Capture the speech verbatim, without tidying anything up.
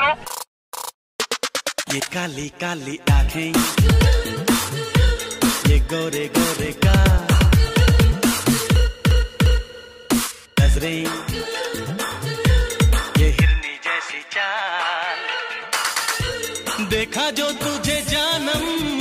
ये काली काली आंखें, ये गोरे गोरे का नजरें, ये हिरनी जैसी चाल, देखा जो तुझे जानम